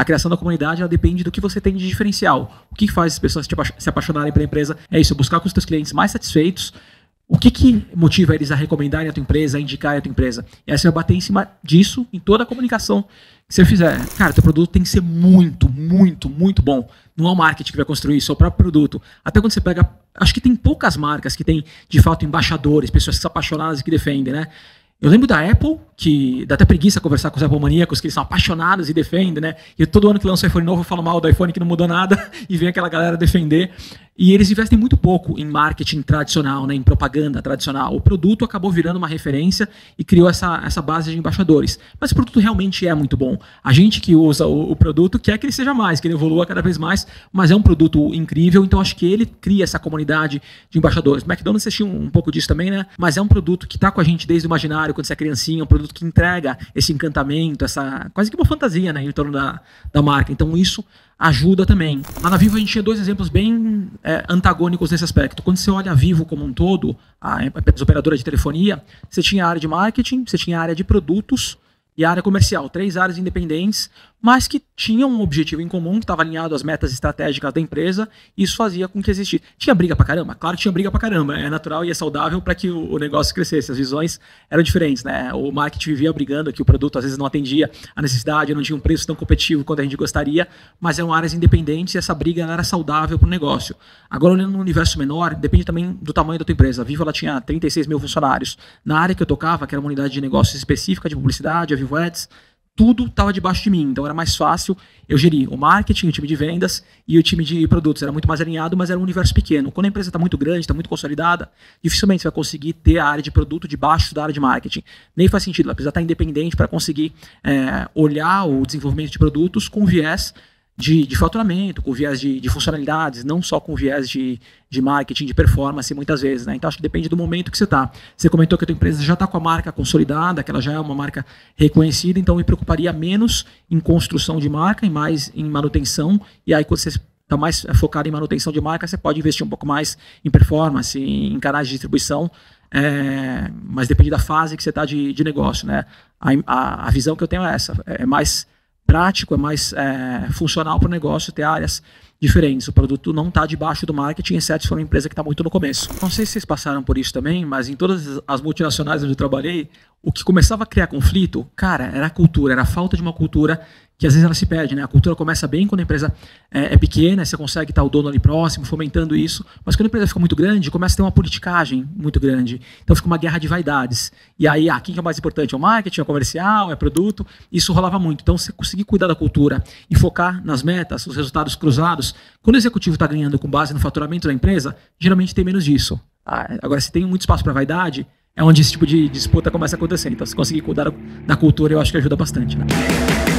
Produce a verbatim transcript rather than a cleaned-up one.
A criação da comunidade ela depende do que você tem de diferencial. O que faz as pessoas se apaixonarem pela empresa é isso, buscar com os seus clientes mais satisfeitos. O que, que motiva eles a recomendarem a tua empresa, a indicarem a tua empresa? E aí você vai bater em cima disso em toda a comunicação que você fizer. Cara, teu produto tem que ser muito, muito, muito bom. Não é o marketing que vai construir isso, é o próprio produto. Até quando você pega... Acho que tem poucas marcas que tem, de fato, embaixadores, pessoas que são apaixonadas e que defendem, né? Eu lembro da Apple, que dá até preguiça conversar com os Apple maníacos, que eles são apaixonados e defendem, né? E todo ano que lança um iPhone novo, eu falo mal do iPhone que não mudou nada, e vem aquela galera defender. E eles investem muito pouco em marketing tradicional, né? Em propaganda tradicional. O produto acabou virando uma referência e criou essa, essa base de embaixadores. Mas o produto realmente é muito bom. A gente que usa o, o produto quer que ele seja mais, que ele evolua cada vez mais, mas é um produto incrível, então acho que ele cria essa comunidade de embaixadores. O McDonald's assistiu um, um pouco disso também, né? Mas é um produto que está com a gente desde o imaginário, quando você é criancinha, um produto que entrega esse encantamento, essa quase que uma fantasia, né, em torno da, da marca. Então isso ajuda também. Lá na Vivo a gente tinha dois exemplos bem é, antagônicos nesse aspecto. Quando você olha a Vivo como um todo, a empresa operadora de telefonia, você tinha a área de marketing, você tinha a área de produtos e a área comercial. Três áreas independentes, mas que tinham um objetivo em comum, que estava alinhado às metas estratégicas da empresa, e isso fazia com que existisse. Tinha briga pra caramba? Claro que tinha briga pra caramba. É natural e é saudável para que o, o negócio crescesse. As visões eram diferentes, né? O marketing vivia brigando que o produto às vezes não atendia a necessidade, não tinha um preço tão competitivo quanto a gente gostaria, mas eram áreas independentes e essa briga era saudável para o negócio. Agora, olhando no universo menor, depende também do tamanho da tua empresa. A Vivo ela tinha trinta e seis mil funcionários. Na área que eu tocava, que era uma unidade de negócios específica de publicidade, a Vivo Ads, tudo estava debaixo de mim, então era mais fácil eu gerir o marketing, o time de vendas e o time de produtos. Era muito mais alinhado, mas era um universo pequeno. Quando a empresa está muito grande, está muito consolidada, dificilmente você vai conseguir ter a área de produto debaixo da área de marketing. Nem faz sentido, ela precisa estar independente para conseguir é, olhar o desenvolvimento de produtos com viés De, de faturamento, com viés de, de funcionalidades, não só com viés de, de marketing, de performance, muitas vezes, né? Então, acho que depende do momento que você está. Você comentou que a tua empresa já está com a marca consolidada, que ela já é uma marca reconhecida, então eu me preocuparia menos em construção de marca e mais em manutenção. E aí, quando você está mais focado em manutenção de marca, você pode investir um pouco mais em performance, em canais de distribuição, é, mas depende da fase que você está de, de negócio, né? A, a, a visão que eu tenho é essa, é mais prático, é mais é, funcional para o negócio ter áreas diferentes. O produto não está debaixo do marketing, exceto se for uma empresa que está muito no começo. Não sei se vocês passaram por isso também, mas em todas as multinacionais onde eu trabalhei, o que começava a criar conflito, cara, era a cultura, era a falta de uma cultura que às vezes ela se perde, né? A cultura começa bem quando a empresa é, é pequena, você consegue estar o dono ali próximo, fomentando isso, mas quando a empresa fica muito grande, começa a ter uma politicagem muito grande. Então fica uma guerra de vaidades. E aí, ah, quem que é mais importante? É o marketing, é o comercial, é o produto? Isso rolava muito. Então, você conseguir cuidar da cultura e focar nas metas, os resultados cruzados, quando o executivo está ganhando com base no faturamento da empresa, geralmente tem menos disso. Ah, agora, se tem muito espaço para vaidade, é onde esse tipo de disputa começa a acontecer. Então, se conseguir cuidar da cultura, eu acho que ajuda bastante, né?